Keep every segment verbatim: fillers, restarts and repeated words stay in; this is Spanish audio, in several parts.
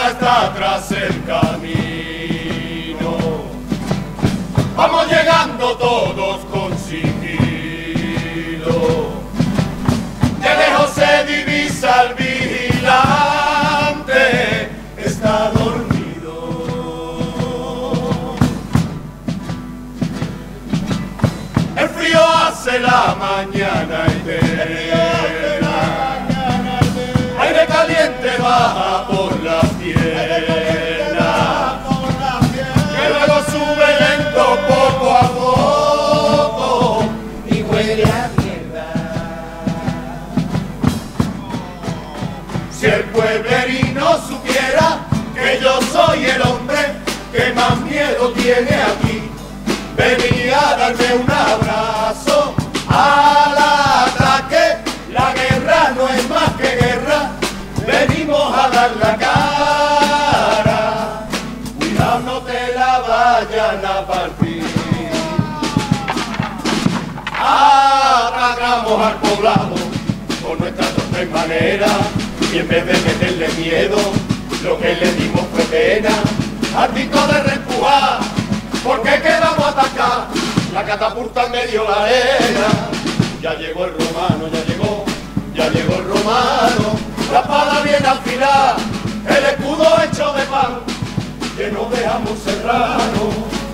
ya está atrás el camino. Vamos llegando todos con sigilo. De lejos se divisa el vigilante, está dormido. El frío hace la mañana eterna, aire caliente baja por la pierna, que luego sube lento poco a poco y huele a mierda. Si el pueblerino supiera que yo soy el hombre que más miedo tiene aquí, venía a darme un abrazo al ataque. La guerra no es más que guerra, venimos a dar la cara. Cuidado, no te la vayan a partir. Atacamos al poblado con nuestras dos tres maneras, y en vez de meterle miedo, lo que le dimos fue pena. Artico de reempujar, porque quedamos a atacar, la catapulta en medio la arena. Ya llegó el romano, ya llegó, ya llegó el romano, la espada bien afilada, el escudo hecho de pan, que no dejamos serrano.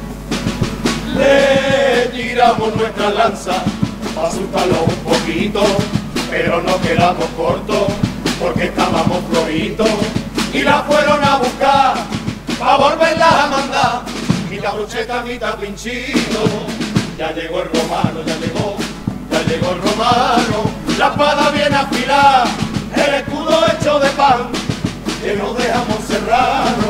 Le tiramos nuestra lanza para asustarlo un poquito, pero nos quedamos cortos, porque estábamos floritos, y la fueron a buscar para volverlas a mandar. Y la brocheta mitad pinchito. Ya llegó el romano, ya llegó, ya llegó el romano, la espada bien afilada, el escudo hecho de pan, que no dejamos serrano.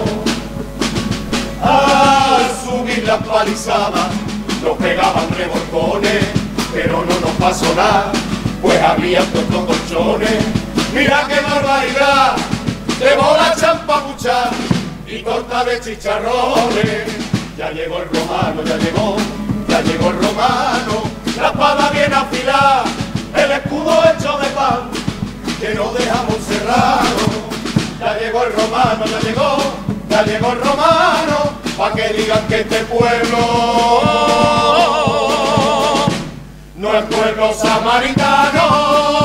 Al subir las palizadas nos pegaban revolcones, pero no nos pasó nada, pues había puesto colchones. Mira qué barbaridad, de bola champapucha y torta de chicharrones. Ya llegó el romano, ya llegó, ya llegó el romano, la espada bien afilada, el escudo hecho de pan, que no dejamos serrano. Ya llegó el romano, ya llegó, ya llegó el romano, pa' que digan que este pueblo no es pueblo samaritano.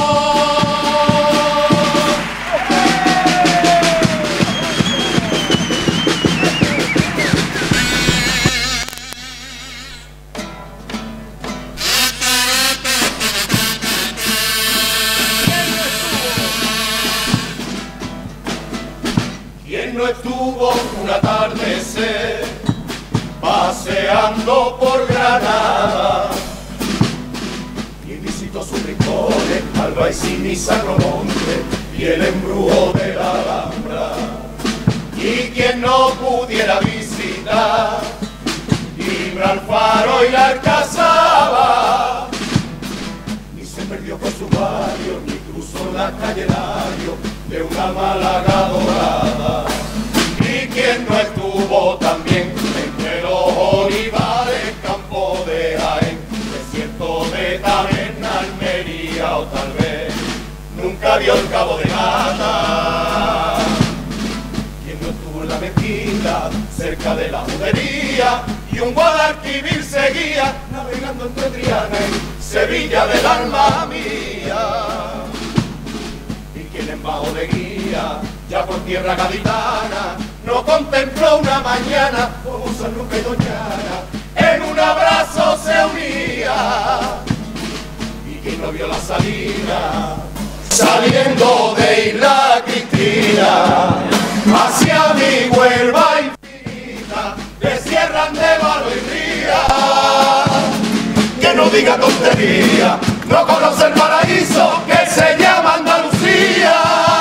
No estuvo un atardecer paseando por Granada y visitó sus rincones, Albaicín y Sacromonte y el embrujo de la Alhambra. Y quien no pudiera visitar Gibralfaro y la Alcazaba, ni se perdió por su barrio, ni cruzó la calle Lario de una Málaga dorada. Y quien no estuvo también entre los olivares, campo de Jaén, desierto de Taberna, Almería, o tal vez nunca vio el Cabo de Gata. Quien no estuvo en la mezquita, cerca de la judería, y un Guadalquivir seguía navegando entre Triana y Sevilla del alma mía. Y quien en bajo de guía, ya por tierra gaditana, no contempló una mañana como San Luque y Doñana, en un abrazo se unía. Y quien no vio la salida, saliendo de Isla Cristina, hacia mi Huelva infinita, de Sierra de Valo y Ría. Que no diga tontería, no conoce el paraíso que se llama Andalucía.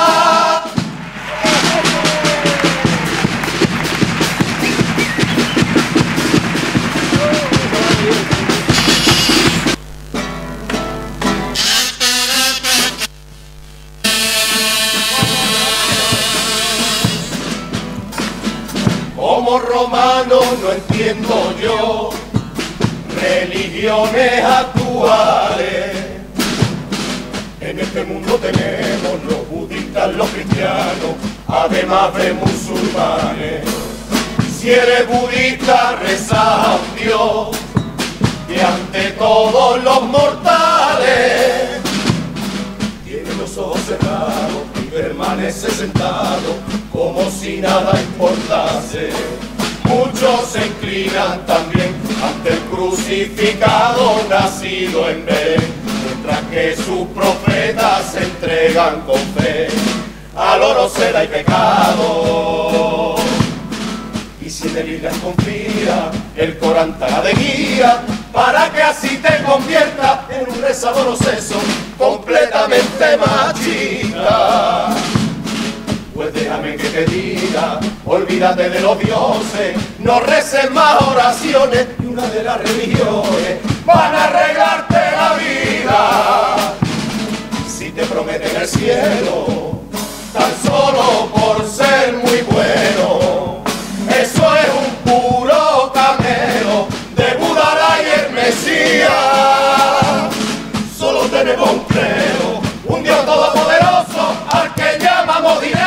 Como romano no entiendo yo religiones actuales. En este mundo tenemos los budistas, los cristianos, además de musulmanes. Si eres budista, reza a un Dios que ante todos los mortales tiene los ojos cerrados y permanece sentado como si nada importase. Muchos se inclinan también ante el crucificado nacido en Belén, mientras que sus profetas se entregan con fe al oro, seda y pecado. Y si en el Islam confía, el Corán te de guía, para que así te conviertas en un rezador oseso completamente machista. Pues déjame que te diga, olvídate de los dioses, no reces más oraciones, y una de las religiones van a arreglarte la vida. Si te prometen el cielo, tan solo por ser muy bueno, eso es un puro camelo de Budara y el Mesías. Solo tenemos un credo, un Dios todopoderoso al que llamamos dinero.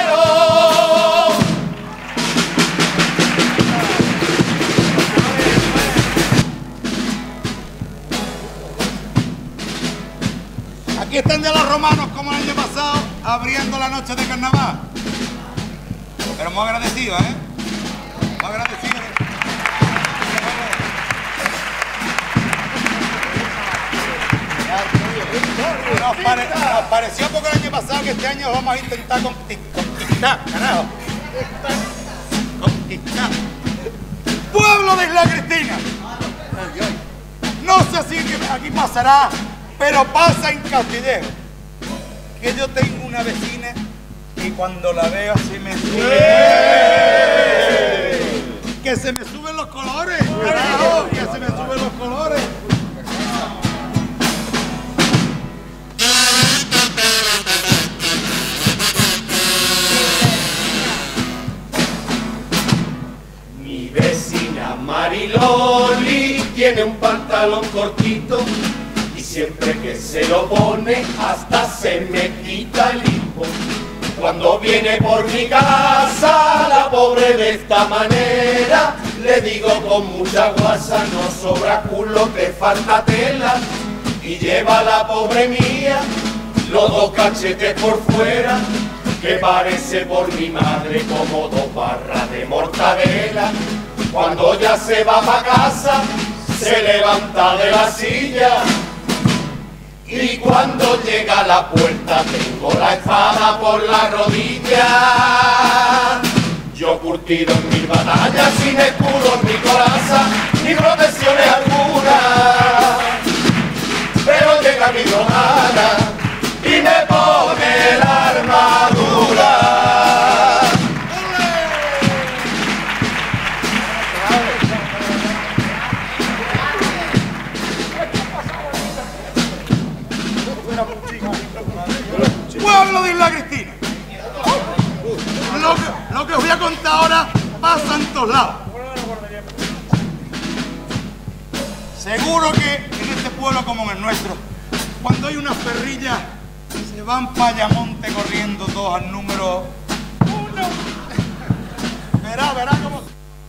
Aquí están de los romanos como el año pasado, abriendo la noche de carnaval. Pero muy agradecido, ¿eh? Muy agradecido. Nos, pare, nos pareció poco el año pasado que este año vamos a intentar conquistar, carajo. Conquistar. Pueblo de Isla Cristina. No sé si aquí pasará, pero pasa en Castillejo. Que yo tengo una vecina y cuando la veo así me sube. Que se me suben los colores, carajo, que se me suben los colores. Mi vecina Mariloli tiene un pantalón cortito y siempre que se lo pone hasta se me quita el hipo. Cuando viene por mi casa la pobre de esta manera, le digo con mucha guasa, no sobra culo, te falta tela. Y lleva la pobre mía los dos cachetes por fuera, que parece por mi madre como dos barras de mortadela. Cuando ya se va pa' casa, se levanta de la silla, y cuando llega a la puerta tengo la espada por la rodilla. Yo curtido en mil batallas, sin escudo en mi coraza, ni protecciones alguna, pero llega mi romana y me pone la armadura. Pueblo de Isla Cristina. Lo que, lo que os voy a contar ahora pasa en todos lados. Seguro que en este pueblo como en el nuestro, cuando hay una ferrilla, se van para Ayamonte corriendo todos al número uno. Verá, verá cómo...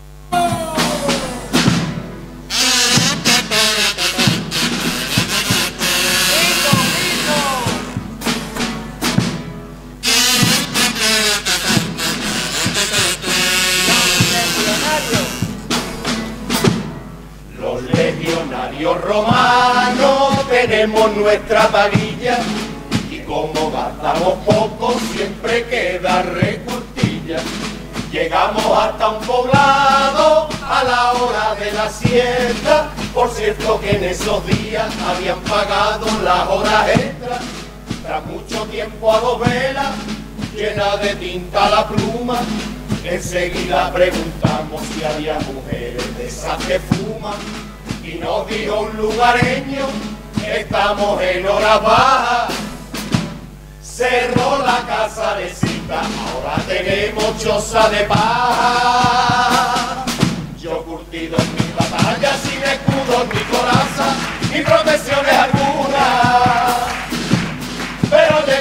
Los legionarios romanos tenemos nuestra varilla, y como gastamos poco siempre queda recortilla. Llegamos hasta un poblado a la hora de la siesta, por cierto que en esos días habían pagado las horas extras. Tras mucho tiempo a dos velas, llena de tinta la pluma, enseguida preguntamos si había mujeres de esas que fuman, y nos dijo un lugareño, estamos en horas bajas. Cerró la casa de cita, ahora tenemos choza de paja. Yo curtido en mis batallas, sin escudo ni coraza, ni protecciones alguna,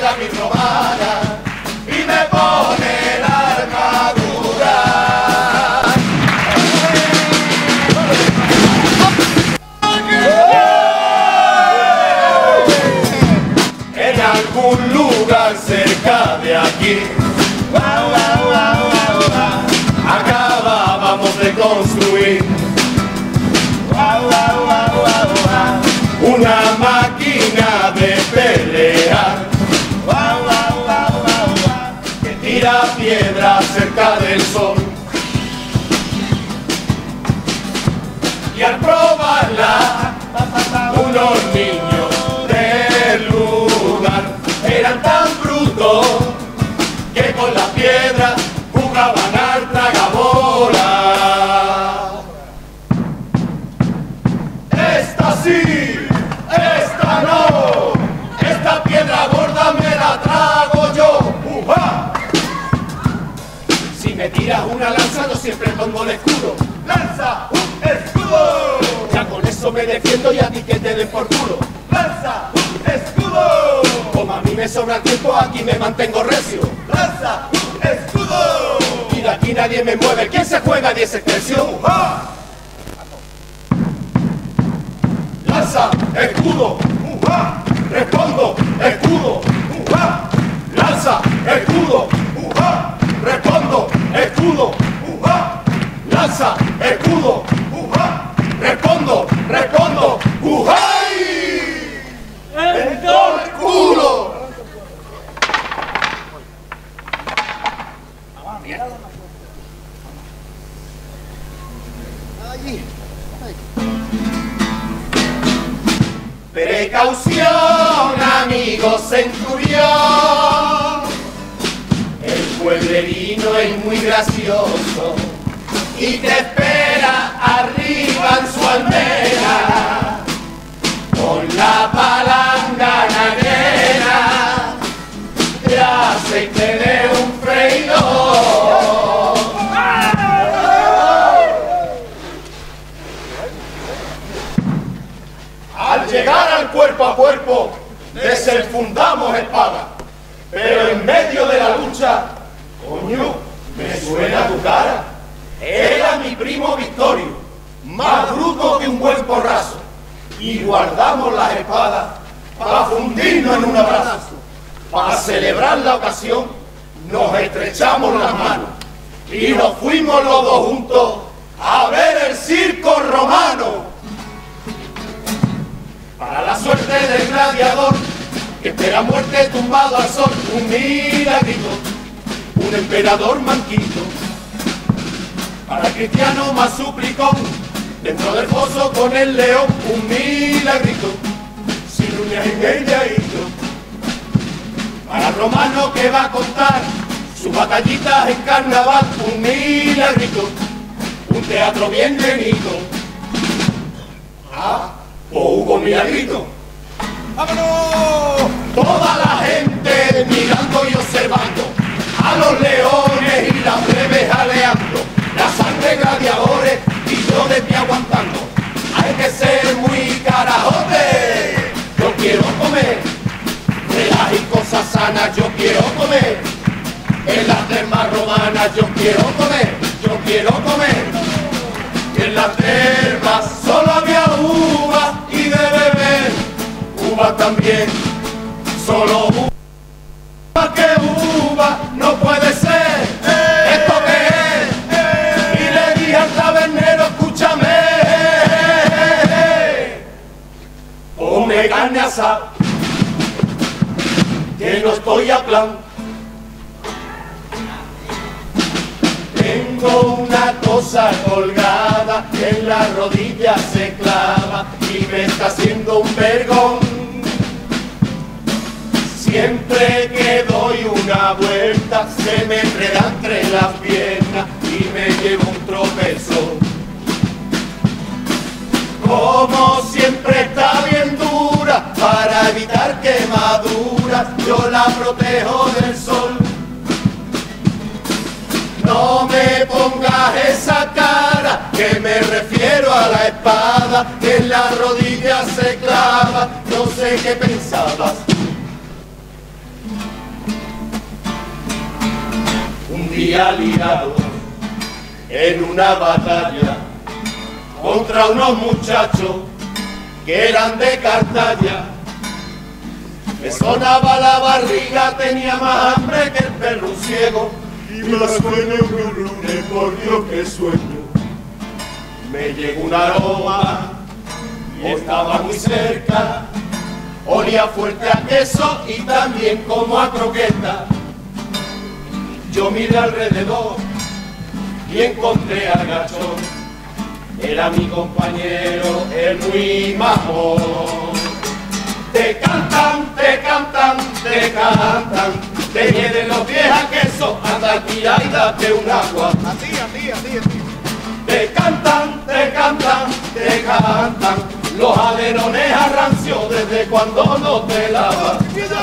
piedra mi romana y me pone la armadura. En algún lugar cerca de aquí acabábamos de construir una máquina de pelear que tira piedras cerca del sol, y al probarla unos niños del lugar eran tan brutos que con la piedra jugaban al tragabola. Esta sí, esta no, esta piedra gorda me la trago yo. ¡Uja! Si me tiras una lanza, yo siempre pongo el escudo. ¡Lanza un escudo! Ya con eso me defiendo y a ti que te den por culo. ¡Lanza un escudo! Como a mí me sobra el tiempo, aquí me mantengo recio. ¡Lanza un escudo! Y de aquí nadie me mueve. ¿Quién se juega diez extensión? ¡Uja! Lanza, escudo, ¡uja! Respondo, escudo, ¡uja! Lanza, escudo, ¡uja! Respondo, escudo, ¡uja! Lanza, escudo, ¡uja! Respondo, respondo, ¡ujay! ¡En todo el culo! Precaución, amigo centurión, el pueblerino es muy gracioso y te espera arriba en su almena con la palangana llena de aceite de un freidor. Al llegar al cuerpo a cuerpo desenfundamos espada, pero en medio de la lucha, coño, me suena tu cara. Era mi primo Victorio, más bruto que un buen porrazo, y guardamos las espadas para fundirnos en un abrazo. Para celebrar la ocasión nos estrechamos las manos y nos fuimos los dos juntos a ver el circo romano. Para la suerte del gladiador que espera muerte tumbado al sol, un milagrito, un emperador manquito. Para el cristiano más suplicón, dentro del foso con el león, un milagrito, sin uñas en el llaguito. Para el romano que va a contar sus batallitas en carnaval, un milagrito, un teatro bien llenito. Ah, pues hubo milagrito. ¡Vámonos! Toda la gente mirando y observando a los leones y las breves aleando, la sangre gladiadores y yo de pie aguantando. Hay que ser muy carajote. Yo quiero comer relajas y cosas sanas, yo quiero comer en las termas romanas, yo quiero comer, yo quiero comer. Y en las termas solo había uva y de beber uva también, solo uva, que uva no puede ser. ¿Esto qué es? Y le dije al tabernero, escúchame, ponme carne asada, que no estoy a plan. Tengo una cosa colgada, en la rodilla se clava y me está haciendo un vergón. Siempre que doy una vuelta se me enreda entre las piernas y me llevo un tropezón. Como siempre está bien dura, para evitar quemaduras yo la protejo del sol. No me pongas esa cara, que me refiero a la espada que en la rodilla se clava. No sé qué pensabas. día liado en una batalla contra unos muchachos que eran de Cartaya. Me sonaba la barriga, tenía más hambre que el perro ciego, y más sueño que un lunes, por Dios que sueño. Me llegó un aroma y estaba muy cerca, olía fuerte a queso y también como a croqueta. Yo miré alrededor y encontré a Gachón, era mi compañero, el muy majón. Te cantan, te cantan, te cantan, te hieden los pies a queso, anda aquí y date un agua. Así, así, así, así. Te cantan, te cantan, te cantan, los alerones a rancio desde cuando no te lavas.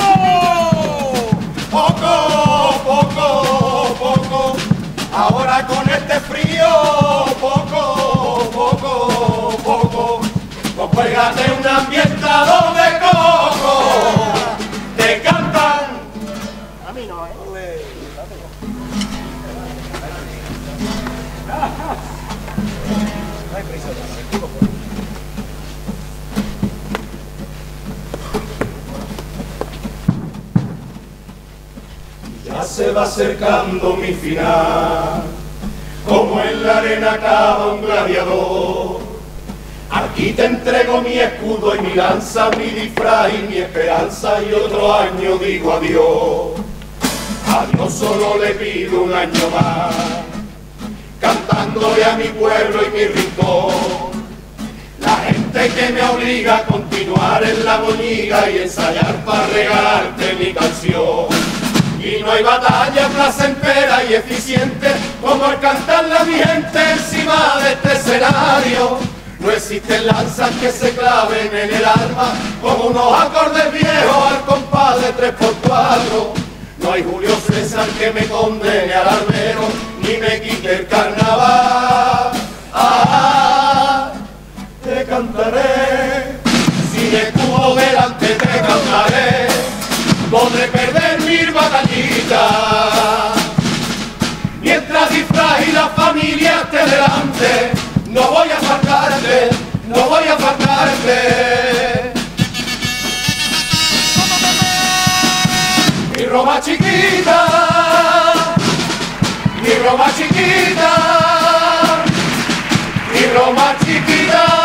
Poco, poco, poco, ahora con este frío, poco, poco, poco, pues juégate un ambientado de coco. Te cantan. A mí no, ¿eh? No hay prisa, Ya se va acercando mi final, como en la arena acaba un gladiador. Aquí te entrego mi escudo y mi lanza, mi disfraz y mi esperanza, y otro año digo adiós. A Dios solo le pido un año más, cantándole a mi pueblo y mi rincón. La gente que me obliga a continuar en la boñiga y ensayar para regalarte mi canción. Y no hay batalla placentera y eficiente como el cantarle a mi gente encima de este escenario. No existen lanzas que se claven en el alma como unos acordes viejos al compás de tres por cuatro. No hay Julio César que me condene al albero ni me quite el carnaval. Ah, te cantaré, sin escudo delante te cantaré. Podré perder mil batallitas, mientras disfraz y la familia esté delante. No voy a faltarte, no voy a faltarte. Mi Roma chiquita, mi Roma chiquita, mi Roma chiquita.